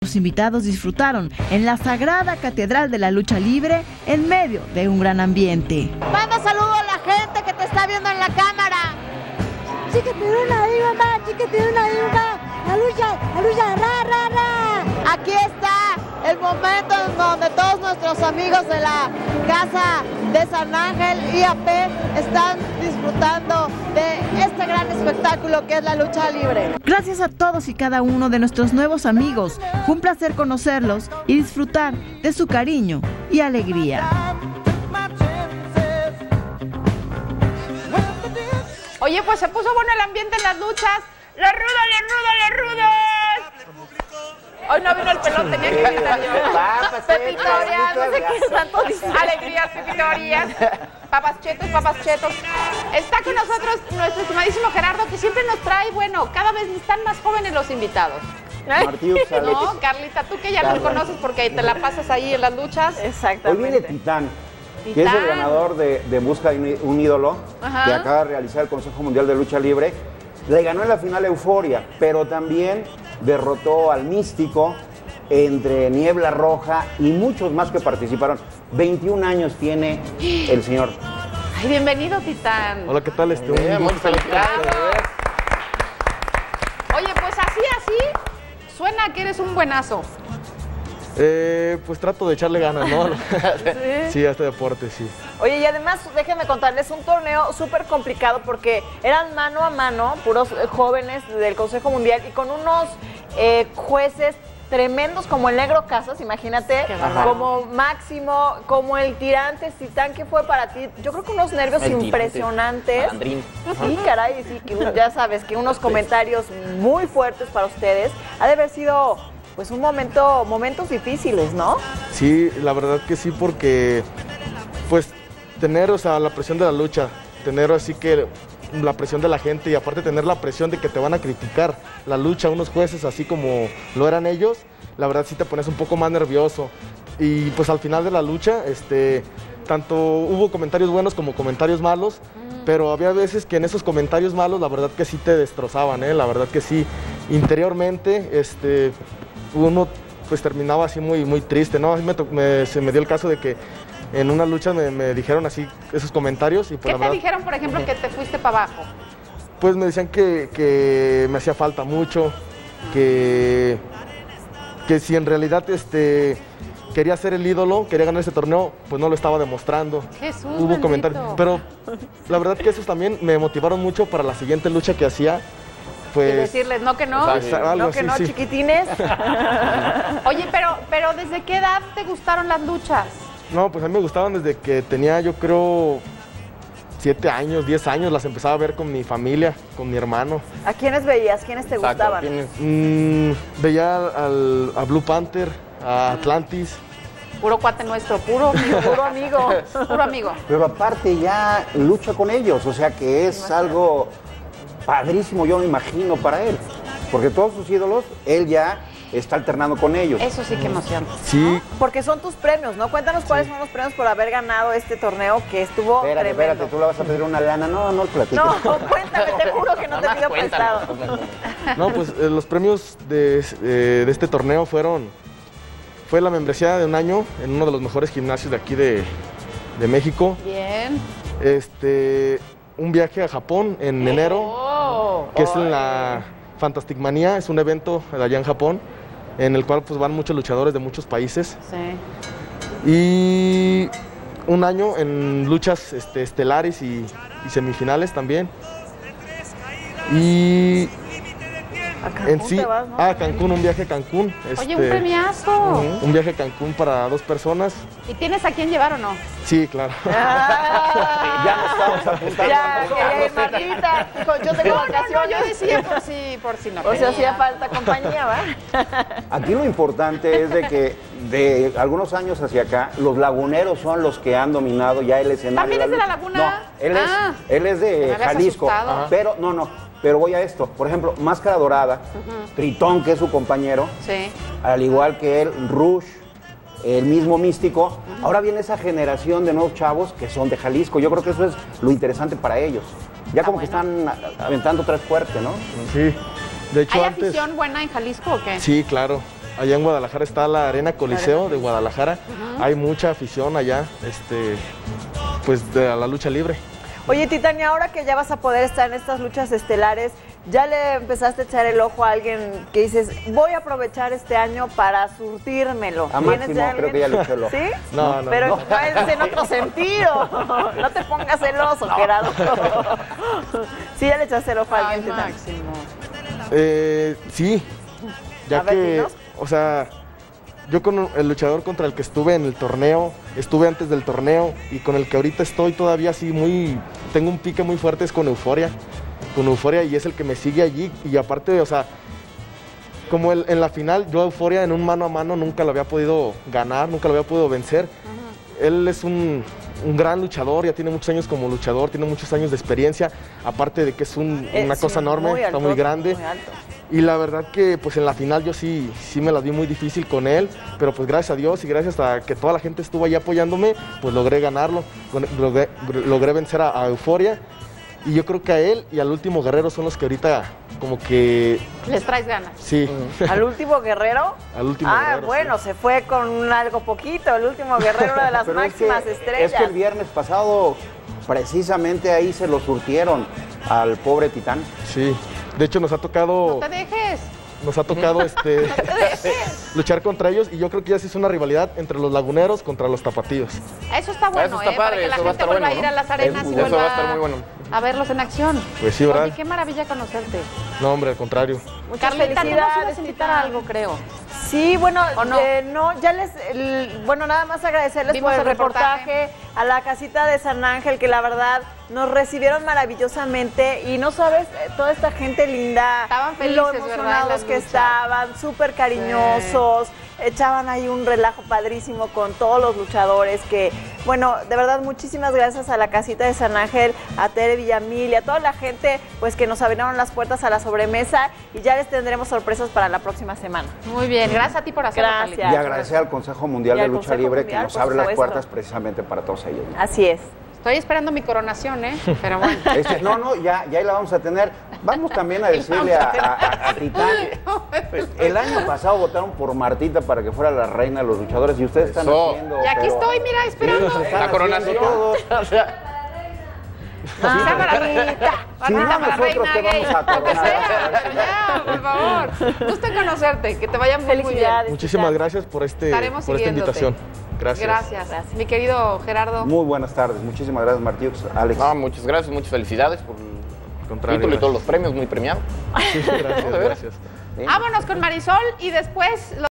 nuestros invitados disfrutaron en la sagrada catedral de la lucha libre en medio de un gran ambiente. Manda saludos a la gente que te está viendo en la cámara. Chiquitiruna, mamá, chiquitiruna, la lucha, ra. Aquí está el momento en donde todos nuestros amigos de la Casa de San Ángel IAP están disfrutando de este gran espectáculo que es la lucha libre. Gracias a todos y cada uno de nuestros nuevos amigos. Fue un placer conocerlos y disfrutar de su cariño y alegría. Oye, pues se puso bueno el ambiente en las luchas. ¡La ruda! Hoy no vino el pelón, tenía que gritar yo. Pepitorias, no sé qué tanto dicen. Alegrías, pepitorias. Papas chetos. Está con nosotros nuestro estimadísimo Gerardo, que siempre nos trae, bueno, cada vez están más jóvenes los invitados. No, Carlita, tú que ya lo conoces porque te la pasas ahí en las luchas. Exactamente. Hoy viene Titán, que es el ganador de Busca de un ídolo, que acaba de realizar el Consejo Mundial de Lucha Libre. Le ganó en la final Euforia, pero también derrotó al Místico, entre Niebla Roja y muchos más que participaron. 21 años tiene el señor. Ay, bienvenido, Titán. Hola, ¿qué tal? Muy felicidades. Oye, pues así, suena que eres un buenazo. Pues trato de echarle ganas, ¿no? Sí, a este deporte, sí. Oye, y además, déjenme contarles, un torneo súper complicado porque eran mano a mano, puros jóvenes del Consejo Mundial y con unos jueces tremendos como el Negro Casas, imagínate, como Máximo, como el Tirantes, Titán, que fue para ti, yo creo que unos nervios impresionantes. Sí, caray, sí, que ya sabes, que unos comentarios muy fuertes para ustedes. Ha de haber sido pues momentos difíciles, ¿no? Sí, la verdad que sí, porque pues tener, o sea, la presión de la lucha, tener así que la presión de la gente y aparte tener la presión de que te van a criticar la lucha unos jueces así como lo eran ellos, la verdad sí te pones un poco más nervioso. Y pues al final de la lucha, tanto hubo comentarios buenos como comentarios malos, pero había veces que en esos comentarios malos la verdad que sí te destrozaban, la verdad que sí, interiormente, uno pues terminaba así muy triste, ¿no? Se me dio el caso de que en una lucha me dijeron así esos comentarios. Y pues, ¿qué te dijeron, por ejemplo, que te fuiste para abajo? Pues me decían que me hacía falta mucho, que si en realidad quería ser el ídolo, quería ganar ese torneo, pues no lo estaba demostrando. Jesús, hubo bendito. Comentarios, pero la verdad que esos también me motivaron mucho para la siguiente lucha que hacía. Pues, y decirles, no que no, no que no, sí. Chiquitines. Oye, pero ¿desde qué edad te gustaron las luchas? No, pues a mí me gustaban desde que tenía, yo creo, 7 años, 10 años, las empezaba a ver con mi familia, con mi hermano. ¿A quiénes veías? ¿Quiénes te gustaban? Veía a Blue Panther, a Atlantis. Puro cuate nuestro, puro amigo. Pero aparte ya lucha con ellos, o sea que es algo padrísimo, yo me imagino, para él. Porque todos sus ídolos, él ya está alternando con ellos. Eso sí que emociona. Sí. Porque son tus premios, ¿no? Cuéntanos cuáles son los premios por haber ganado este torneo que estuvo tremendo. Espérate, tú le vas a pedir una lana. No platiques. No, cuéntame, te juro que no te pido prestado. No, pues los premios de este torneo fue la membresía de un año en uno de los mejores gimnasios de aquí de México. Bien. Un viaje a Japón en enero, que es en la Fantastic Manía, es un evento allá en Japón, en el cual pues van muchos luchadores de muchos países. Sí. Y un año en luchas estelares y semifinales también. Y ¿A Cancún te vas, no? a Cancún, un viaje a Cancún. Oye, un premiazo. Un viaje a Cancún para 2 personas. ¿Y tienes a quién llevar o no? Sí, claro. Ya nos estamos apuntando. Ya, quería ir Martita. Dijo, yo tengo vacaciones. No, yo decía por si no. O sea, hacía falta compañía, ¿va? Aquí lo importante es de que de algunos años hacia acá, los laguneros son los que han dominado ya el escenario. ¿También es de la laguna? No, él es de Jalisco. Pero pero voy a esto. Por ejemplo, Máscara Dorada, Tritón, que es su compañero, al igual que él, Rush, el mismo Místico. Ahora viene esa generación de nuevos chavos que son de Jalisco. Yo creo que eso es lo interesante para ellos. Ya como que están aventando tres fuerte, ¿no? Sí. De hecho, ¿Hay afición buena en Jalisco o qué? Sí, claro. Allá en Guadalajara está la Arena Coliseo de Guadalajara. Hay mucha afición allá, pues de la lucha libre. Oye, Titán, y ahora que ya vas a poder estar en estas luchas estelares, ¿ya le empezaste a echar el ojo a alguien que dices, voy a aprovechar este año para surtírmelo? A Máximo creo que ya le echó el ojo. ¿Sí? No. Pero es en otro sentido. No te pongas celoso, Gerardo. ¿Sí ya le echaste el ojo a alguien, Titán? Máximo. Sí, ya A ver, que, dinos. o sea, yo con el luchador contra el que estuve en el torneo, estuve antes del torneo y con el que ahorita estoy todavía así tengo un pique muy fuerte es con Euforia y es el que me sigue allí y aparte, o sea, como en la final, yo a Euforia en un mano a mano nunca lo había podido ganar, nunca lo había podido vencer. Él es un gran luchador, ya tiene muchos años como luchador, tiene muchos años de experiencia, aparte de que es una cosa enorme, está muy grande. Muy alto. Y la verdad que pues en la final yo sí me la vi muy difícil con él, pero pues gracias a Dios y gracias a que toda la gente estuvo ahí apoyándome, pues logré ganarlo, logré vencer a Euforia. Y yo creo que a él y al último guerrero son los que ahorita como que... Les traes ganas. Sí. ¿Al último guerrero? Al último guerrero, bueno, sí. Se fue con algo poquito. El último guerrero, una de las Pero máximas estrellas. Es que el viernes pasado, precisamente ahí se lo surtieron al pobre Titán. Sí. De hecho nos ha tocado... No te dejes. Nos ha tocado luchar contra ellos y yo creo que ya se hizo una rivalidad entre los laguneros contra los tapatíos. Eso está bueno, Eso está para padre, que la eso va a gente estar vuelva a bueno, ir a ¿no? las arenas y Eso vuelva va a estar muy bueno. a verlos en acción. Pues sí, ¿verdad? Oye, qué maravilla conocerte. No, hombre, al contrario. Muchas Carlita, tú nos ibas a felicidades, invitar a algo, creo. Sí, bueno, ¿O no? no, ya bueno, nada más agradecerles Vimos por el el reportaje a la casita de San Ángel, que la verdad nos recibieron maravillosamente y no sabes, toda esta gente linda, Estaban felices, lo ¿verdad? emocionados Las que luchas. estaban, súper cariñosos, echaban ahí un relajo padrísimo con todos los luchadores que, bueno, de verdad muchísimas gracias a la casita de San Ángel, a Tere Villamil y a toda la gente pues que nos abrieron las puertas a la sobremesa y ya les tendremos sorpresas para la próxima semana. Muy bien, gracias a ti por hacerlo, Gracias. Carlita. Y agradecer al Consejo Mundial Y de al Lucha Consejo Libre Mundial, que nos por abre las supuesto. puertas precisamente para todos ellos. Así es. Estoy esperando mi coronación, ¿eh? Pero bueno. Ya la vamos a tener. Vamos también a decirle a Titán. El año pasado votaron por Martita para que fuera la reina de los luchadores y ustedes están Eso. haciendo... Y aquí pero- estoy, mira, esperando. Ellos están La coronación. haciendo todo. Martita para reina. Si no, Martita para nosotros reina te gay. vamos a Lo que coronar. sea, pero ya, por favor. Gusto en conocerte, que te vaya muy bien. Felicidades. Muchísimas gracias por Estaremos esta siguiéndote. invitación. Gracias. Gracias. Mi querido Gerardo. Muy buenas tardes. Muchísimas gracias, Martiux. Alex. No, muchas gracias, muchas felicidades por el Contrario, título y todos gracias. los premios, muy premiado. Sí, gracias, No, de veras. gracias. Vámonos con Marisol y después...